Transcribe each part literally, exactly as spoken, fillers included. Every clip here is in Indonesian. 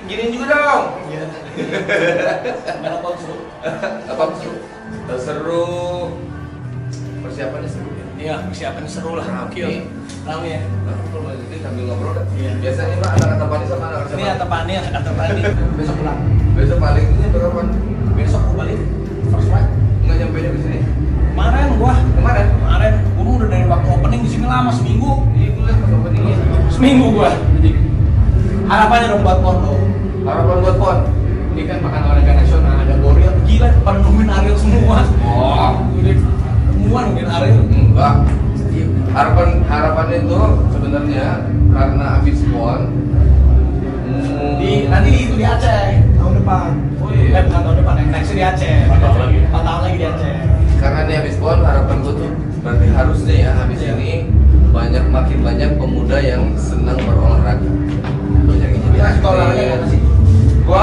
Giniin juga dong. Iya. Apa seru? Apa seru? Seru. Persiapannya seru ya? Iya, persiapan seru lah. Oke. Rame ya. Nah, jadi sambil ngobrol dah. Iya. Biasanya Pak anak Antapani sama anak Ini Antapani, Antapani. Besok pulang. Besok balik ini berapa? Besok gua balik. First flight. Nggak nyampe nya di sini. Kemarin gua, Kemarin? kemarin gua udah dari waktu opening di sini lama seminggu. Iya, gue lihat pas opening ya. Seminggu gua. Jadi harapannya dong buat Pon lo. Harapan buat Pon. Ini kan makan olahraga nasional, ada Boril, gila pada nungguin Ariel semua. Oh. Udah semua nungguin Ariel. Enggak. Harapan harapannya itu sebenarnya karena habis Pon. Hmm, Di nanti itu di Aceh tahun depan. Oh iya. Eh, bukan tahun depan, yang nextnya di Aceh. empat tahun lagi. empat tahun lagi di Aceh. Karena ini habis Pon, harapan gue tuh berarti harusnya ya habis Iya. ini banyak makin banyak pemuda yang senang berolahraga. Banyak yang jadi Suka olahraga nggak sih? Gua,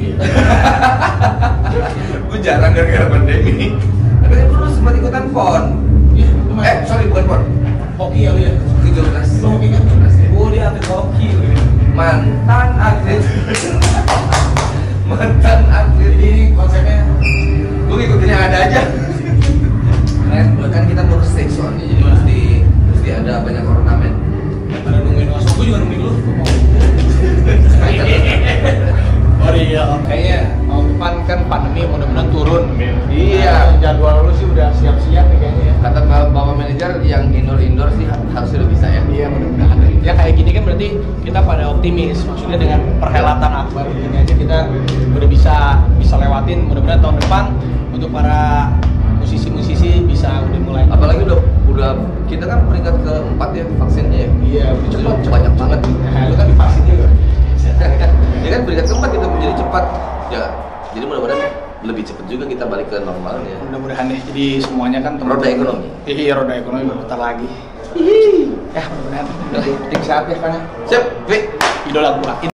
gua jarang gara-gara pandemi. Tapi kan gua dulu sempat ikutan Pon. Iya, Eh, sorry bukan Pon. hoki ya lu ya. tujuh belas. Lu hoki kan? Oh, dia atlet hoki lu ya. Mantan atlet. Mantan atlet. Jadi konsepnya Gua ngikutin yang ada aja. Kan, kan kita mau stage soalnya, jadi mesti mesti ada banyak ornamen. pada nungguin masuk, gua juga nungguin lu. Gua mau. Oh iya, kayaknya tahun depan kan pandemi mudah-mudahan turun. Iya. Nah, jadwal lu sih udah siap-siap nih kayaknya ya. Kata bapak manajer yang indoor-indoor sih harusnya udah bisa ya. Iya, mudah-mudahan. Ya kayak gini kan berarti kita pada optimis. Maksudnya dengan perhelatan akbar ini aja kita udah bisa bisa lewatin. Mudah-mudahan tahun depan untuk para musisi-musisi bisa udah mulai. Apalagi udah udah kita kan peringkat keempat ya vaksinnya ya. Iya, udah cepet, Jadi banyak banget. Nah, lu kan divaksin juga. Ya kan peringkat keempat kita menjadi cepat. Ya, jadi mudah-mudahan lebih cepat juga kita balik ke normalnya. Mudah-mudahan deh. Jadi semuanya kan Roda ekonomi. Iya, roda ekonomi berputar lagi. Ya, mudah-mudahan. Tim siapa ya, Kang? Siap, Wi. Idola gua.